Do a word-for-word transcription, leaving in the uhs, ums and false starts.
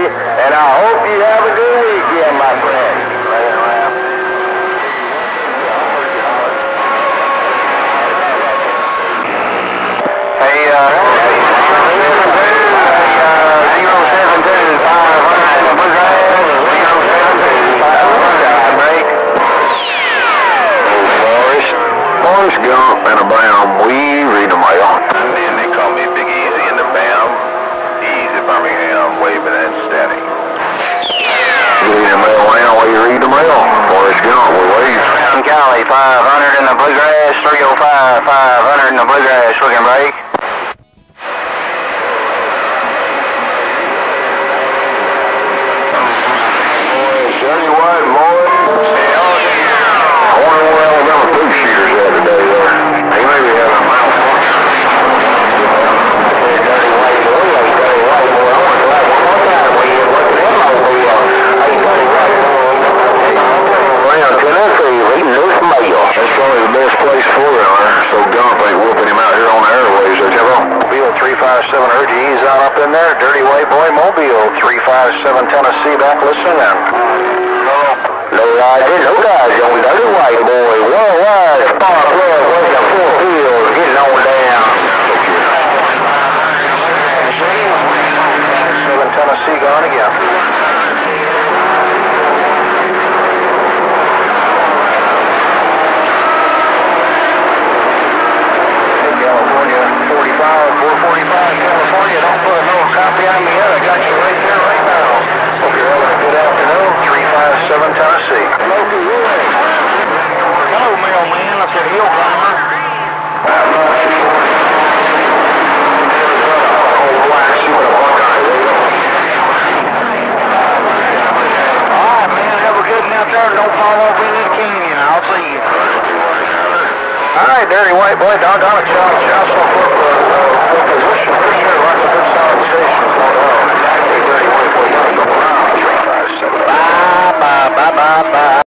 and I hope you have a good weekend, my friend. Hey, uh, zero seven two five hundred Bluegrass, zero seven two five hundred break. Forrest, Forrest Gump and a Bam, we read the mail. And they call me Big Easy in the Bam. Easy Birmingham, waving and steady. You read the mail now, we read the mail. Forrest Gump, we wave. Cali, five hundred in the Bluegrass, three oh five, five hundred in the Bluegrass, looking break. Dirty White boy. I wonder where Alabama food shooters at today there. He may be having a malfunction. Dirty White boy, like Dirty White boy. I wonder like one more time we had what the hell I be on. Hey, Dirty White boy. Well, Tennessee, reading this mail. That's probably the best place for him, so Gump ain't whooping him out here on the airways, there, Jimbo. Mobile three five seven, heard you ease on up in there. Dirty White boy, Mobile three five seven, Tennessee, back listening in. No riding, no guys on Dirty White boy. Worldwide, spark plug, way to full field, getting on down. seven Tennessee gone again. California, forty-five, four forty-five, California, don't put no copy on me yet, I got you right there, right now. Hope you're having a good afternoon, three five seven Tennessee. Hello, Hello, mailman, I said heel climber. Alright, man, have a good one out there, don't fall off into the canyon, I'll see you. Alright, Dirty White boy, doggone it, Charles Johnson for, uh, for position, for sure, lots of good solid stations. Hey, Dirty White boy, gotta go around, three five seven. Bye, bye, bye, bye, bye.